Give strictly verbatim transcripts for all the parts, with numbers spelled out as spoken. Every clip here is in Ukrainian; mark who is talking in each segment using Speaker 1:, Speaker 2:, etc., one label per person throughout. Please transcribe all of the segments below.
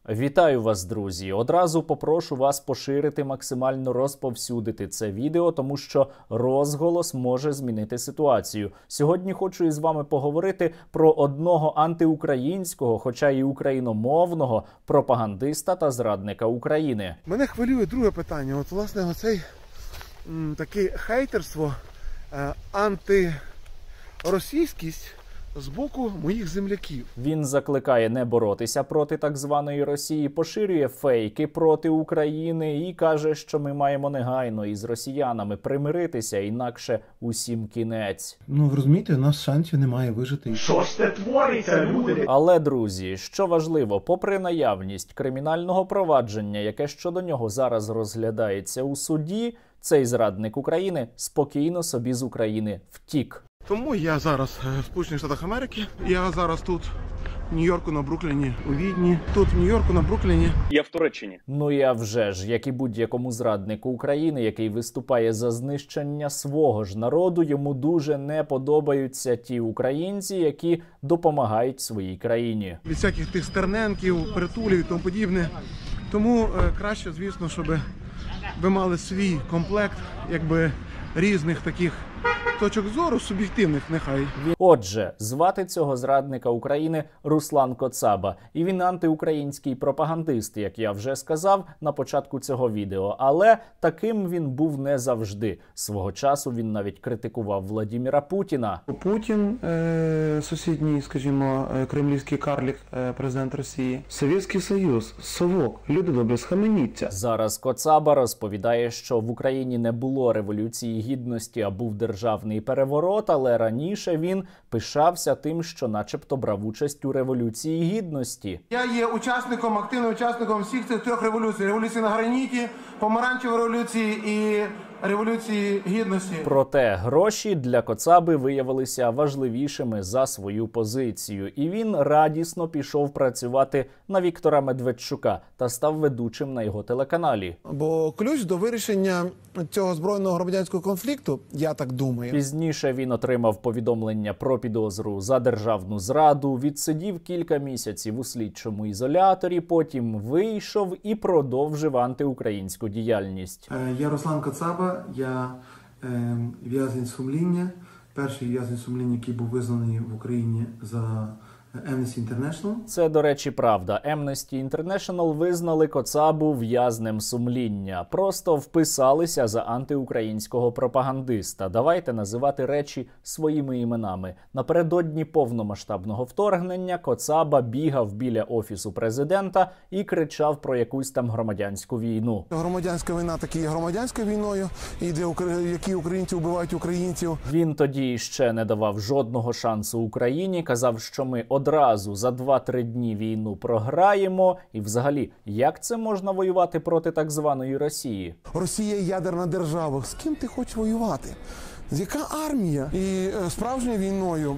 Speaker 1: Вітаю вас, друзі! Одразу попрошу вас поширити, максимально розповсюдити це відео, тому що розголос може змінити ситуацію. Сьогодні хочу із вами поговорити про одного антиукраїнського, хоча і україномовного, пропагандиста та зрадника України.
Speaker 2: Мене хвилює друге питання. От, власне, оцей м, таке хейтерство, е, антиросійськість з боку моїх земляків.
Speaker 1: Він закликає не боротися проти так званої Росії, поширює фейки проти України і каже, що ми маємо негайно із росіянами примиритися, інакше усім кінець.
Speaker 2: Ну, ви розумієте, у нас шансів немає вижити.
Speaker 3: Що ж це твориться, люди?
Speaker 1: Але, друзі, що важливо, попри наявність кримінального провадження, яке щодо нього зараз розглядається у суді, цей зрадник України спокійно собі з України втік.
Speaker 2: Тому я зараз в Сполучених Штатах Америки. Я зараз тут, в Нью-Йорку, на Брукліні, у Відні. Тут, в Нью-Йорку, на Брукліні.
Speaker 3: Я в Туреччині.
Speaker 1: Ну і а вже ж, як і будь-якому зраднику України, який виступає за знищення свого ж народу, йому дуже не подобаються ті українці, які допомагають своїй країні.
Speaker 2: Від всяких тих Стерненків, Притулів і тому подібне. Тому е, краще, звісно, щоб ви мали свій комплект, якби, різних таких точок зору, суб'єктивних, нехай.
Speaker 1: Отже, звати цього зрадника України Руслан Коцаба. І він антиукраїнський пропагандист, як я вже сказав на початку цього відео. Але таким він був не завжди. Свого часу він навіть критикував Владіміра Путіна.
Speaker 4: Путін, е, сусідній, скажімо, е, кремлівський карлік, е, президент Росії. Совєтський Союз, совок, люди добре, схаменіться.
Speaker 1: Зараз Коцаба розповідає, що в Україні не було Революції Гідності, а був державний переворот, але раніше він пишався тим, що начебто брав участь у Революції Гідності.
Speaker 2: Я є учасником, активним учасником всіх цих трьох революцій. Революції на граніті, помаранчевої революції і Революції Гідності.
Speaker 1: Проте гроші для Коцаби виявилися важливішими за свою позицію. І він радісно пішов працювати на Віктора Медведчука та став ведучим на його телеканалі.
Speaker 2: Бо ключ до вирішення цього збройного громадянського конфлікту, я так думаю.
Speaker 1: Пізніше він отримав повідомлення про підозру за державну зраду, відсидів кілька місяців у слідчому ізоляторі, потім вийшов і продовжив антиукраїнську діяльність.
Speaker 4: Я Руслан Коцаба, я е, в'язень сумління, перший в'язень сумління, який був визнаний в Україні за Amnesty International.
Speaker 1: Це, до речі, правда. Amnesty International визнали Коцабу в'язнем сумління. Просто вписалися за антиукраїнського пропагандиста. Давайте називати речі своїми іменами. Напередодні повномасштабного вторгнення Коцаба бігав біля Офісу президента і кричав про якусь там громадянську війну.
Speaker 2: Громадянська війна таки є громадянською війною, і де які українці вбивають українців.
Speaker 1: Він тоді ще не давав жодного шансу Україні, казав, що ми одразу за два-три дні війну програємо. І взагалі, як це можна воювати проти так званої Росії?
Speaker 2: Росія – ядерна держава. З ким ти хочеш воювати? З яка армія? І е, справжньою війною,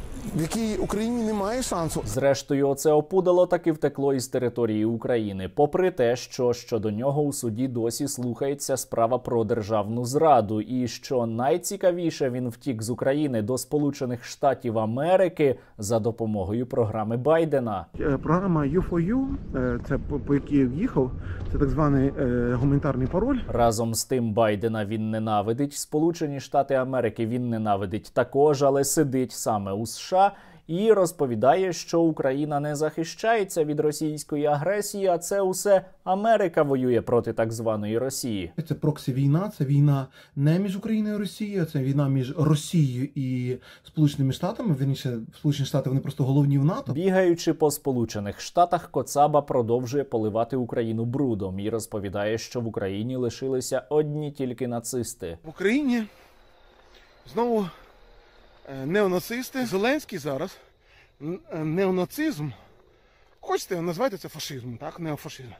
Speaker 2: в якій Україні немає шансу.
Speaker 1: Зрештою, оце опудало таки втекло із території України, попри те, що щодо нього у суді досі слухається справа про державну зраду. І що найцікавіше, він втік з України до Сполучених Штатів Америки за допомогою програми Байдена.
Speaker 2: Програма ю фор ю, це по, по якій я в'їхав, це так званий е, гуманітарний пароль.
Speaker 1: Разом з тим Байдена він ненавидить, Сполучені Штати Америки він ненавидить також, але сидить саме у США і розповідає, що Україна не захищається від російської агресії, а це усе Америка воює проти так званої Росії.
Speaker 5: Це проксі-війна, це війна не між Україною і Росією, це війна між Росією і Сполученими Штатами. Вірніше, Сполучені Штати, вони просто головні в НАТО.
Speaker 1: Бігаючи по Сполучених Штатах, Коцаба продовжує поливати Україну брудом і розповідає, що в Україні лишилися одні тільки нацисти.
Speaker 2: В Україні знову неонацисти. Зеленський зараз неонацизм, хочете, називайте це фашизмом, так, неофашизм,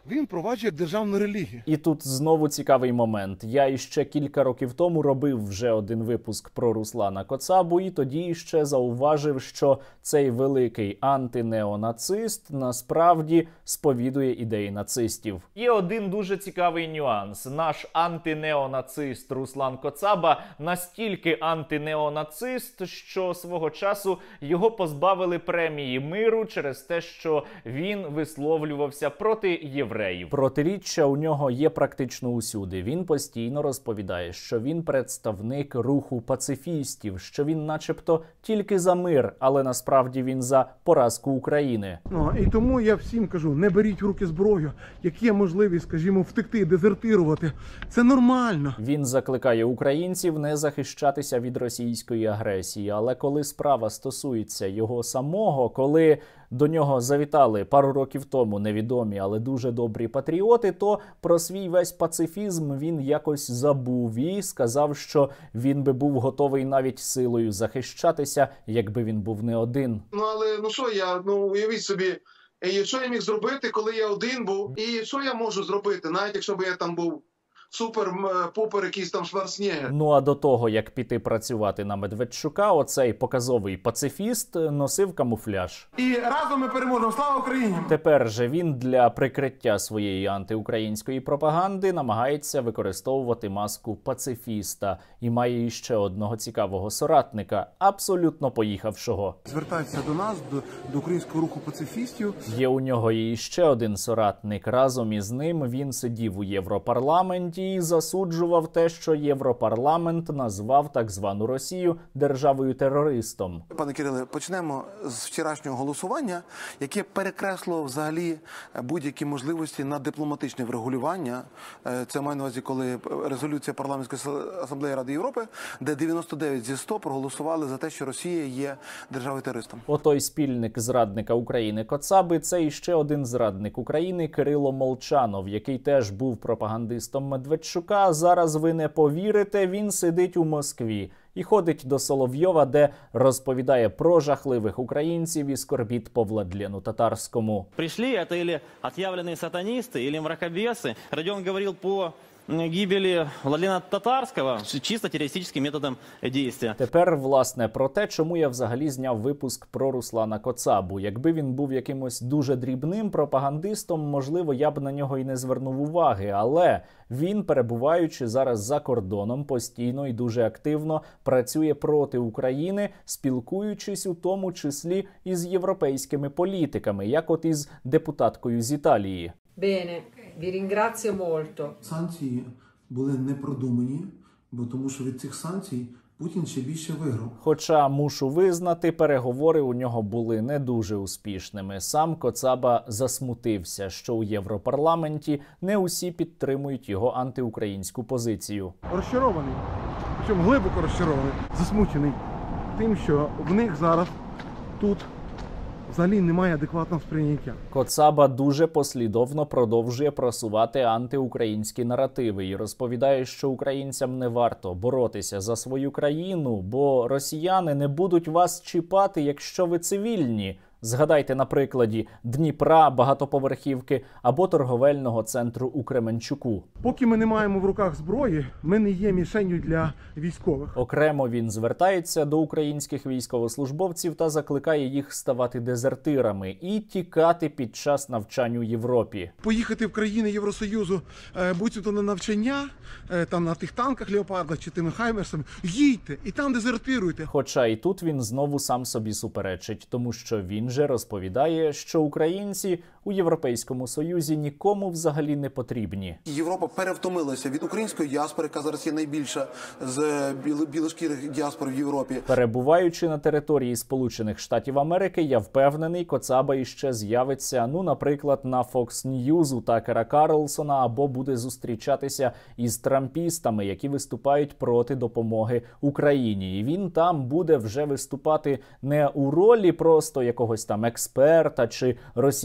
Speaker 2: він впроваджує як державну релігію.
Speaker 1: І тут знову цікавий момент. Я іще кілька років тому робив вже один випуск про Руслана Коцабу, і тоді ще зауважив, що цей великий антинеонацист насправді сповідує ідеї нацистів. Є один дуже цікавий нюанс. Наш антинеонацист Руслан Коцаба настільки антинеонацист, що свого часу його позбавили премії миру через те, що він висловлювався проти євреїв. Протиріччя у нього є практично усюди. Він постійно розповідає, що він представник руху пацифістів, що він начебто тільки за мир, але насправді він за поразку України.
Speaker 2: Ну, і тому я всім кажу, не беріть в руки зброю, як є можливість, скажімо, втекти, дезертирувати. Це нормально.
Speaker 1: Він закликає українців не захищатися від російської агресії, але коли справа стосується його самого, коли до нього завітали пару років тому невідомі, але дуже добрі патріоти, то про свій весь пацифізм він якось забув і сказав, що він би був готовий навіть силою захищатися, якби він був не один.
Speaker 2: Ну, але, ну що я, ну, уявіть собі, і що я міг зробити, коли я один був, і що я можу зробити, навіть якщо б я там був супер-пупер якийсь там Шварценеггер.
Speaker 1: Ну а до того, як піти працювати на Медведчука, оцей показовий пацифіст носив камуфляж.
Speaker 2: І разом ми переможемо. Слава Україні!
Speaker 1: Тепер же він для прикриття своєї антиукраїнської пропаганди намагається використовувати маску пацифіста і має іще одного цікавого соратника, абсолютно поїхавшого.
Speaker 2: Звертайтеся до нас, до, до українського руху пацифістів.
Speaker 1: Є у нього і ще один соратник. Разом із ним він сидів у Європарламенті і засуджував те, що Європарламент назвав так звану Росію державою-терористом.
Speaker 4: Пане Кириле, почнемо з вчорашнього голосування, яке перекреслило взагалі будь-які можливості на дипломатичне врегулювання. Це маю на увазі, коли резолюція Парламентської асамблеї Ради Європи, де дев'яносто дев'ять зі ста проголосували за те, що Росія є державою-терористом.
Speaker 1: Отой спільник зрадника України Коцаби – це іще один зрадник України Кирило Молчанов, який теж був пропагандистом Медведчука. Зараз ви не повірите, він сидить у Москві і ходить до Соловйова, де розповідає про жахливих українців і скорбіт по Владлену Татарському.
Speaker 6: Пришли это или отъявленные сатанисты, или мракобесы. Родион говорил по гибели Владлена Татарского чисто террористическим методом действия.
Speaker 1: Тепер, власне, про те, чому я взагалі зняв випуск про Руслана Коцабу. Якби він був якимось дуже дрібним пропагандистом, можливо, я б на нього і не звернув уваги. Але він, перебуваючи зараз за кордоном, постійно і дуже активно працює проти України, спілкуючись у тому числі із європейськими політиками, як от із депутаткою з Італії.
Speaker 7: Bene, vi ringrazio molto.
Speaker 4: Санкції були непродумані, бо тому що від цих санкцій Путін ще більше виграв.
Speaker 1: Хоча, мушу визнати, переговори у нього були не дуже успішними. Сам Коцаба засмутився, що у Європарламенті не усі підтримують його антиукраїнську позицію.
Speaker 2: Розчарований, причому глибоко розчарований, засмучений тим, що в них зараз тут взагалі немає адекватного сприйняття.
Speaker 1: Коцаба дуже послідовно продовжує просувати антиукраїнські наративи і розповідає, що українцям не варто боротися за свою країну, бо росіяни не будуть вас чіпати, якщо ви цивільні. Згадайте на прикладі Дніпра, багатоповерхівки або торговельного центру у Кременчуку.
Speaker 2: Поки ми не маємо в руках зброї, ми не є мішенью для військових.
Speaker 1: Окремо він звертається до українських військовослужбовців та закликає їх ставати дезертирами і тікати під час навчань у Європі.
Speaker 2: Поїхати в країни Євросоюзу, будь-то на навчання, там на тих танках Леопардах чи тими Хаймерсами, їдьте і там дезертируйте.
Speaker 1: Хоча і тут він знову сам собі суперечить, тому що він же розповідає, що українці у Європейському Союзі нікому взагалі не потрібні.
Speaker 4: Європа перевтомилася від української діаспори, яка зараз є найбільша з білошкірих діаспор в Європі.
Speaker 1: Перебуваючи на території Сполучених Штатів Америки, я впевнений, Коцаба іще з'явиться, ну, наприклад, на Fox News у Такера Карлсона, або буде зустрічатися із трампістами, які виступають проти допомоги Україні. І він там буде вже виступати не у ролі просто якогось там експерта чи росіянина,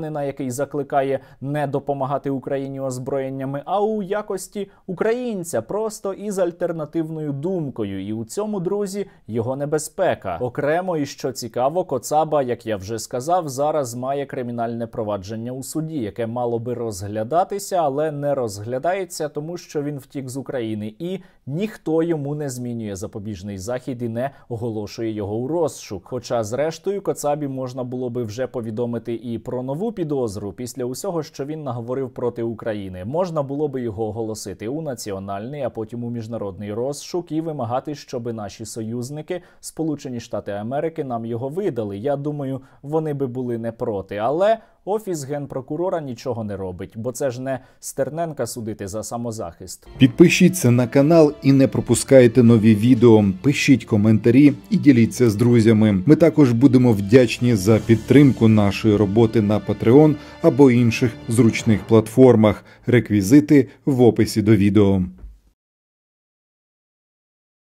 Speaker 1: росіянина, який закликає не допомагати Україні озброєннями, а у якості українця, просто із альтернативною думкою. І у цьому, друзі, його небезпека. Окремо, і що цікаво, Коцаба, як я вже сказав, зараз має кримінальне провадження у суді, яке мало би розглядатися, але не розглядається, тому що він втік з України. І ніхто йому не змінює запобіжний захід і не оголошує його у розшук. Хоча, зрештою, Коцабі можна було би вже повідомити і про нову підозру після усього, що він наговорив проти України. Можна було би його оголосити у національний, а потім у міжнародний розшук і вимагати, щоб наші союзники, Сполучені Штати Америки, нам його видали. Я думаю, вони би були не проти. Але Офіс Генпрокурора нічого не робить, бо це ж не Стерненка судити за самозахист.
Speaker 8: Підпишіться на канал і не пропускайте нові відео. Пишіть коментарі і діліться з друзями. Ми також будемо вдячні за підтримку нашої роботи на Patreon або інших зручних платформах. Реквізити в описі до відео.